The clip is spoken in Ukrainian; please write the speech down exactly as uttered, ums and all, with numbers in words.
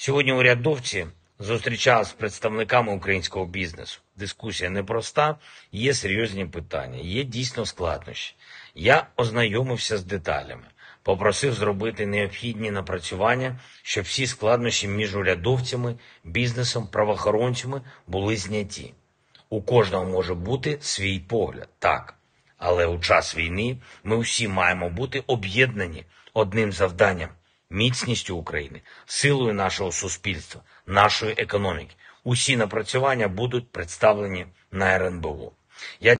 Сьогодні урядовці зустрічалися з представниками українського бізнесу. Дискусія непроста, є серйозні питання, є дійсно складнощі. Я ознайомився з деталями, попросив зробити необхідні напрацювання, щоб всі складнощі між урядовцями, бізнесом, правоохоронцями були зняті. У кожного може бути свій погляд, так. Але у час війни ми всі маємо бути об'єднані одним завданням – міцністю України, силою нашого суспільства, нашої економіки. Усі напрацювання будуть представлені на РНБО. Я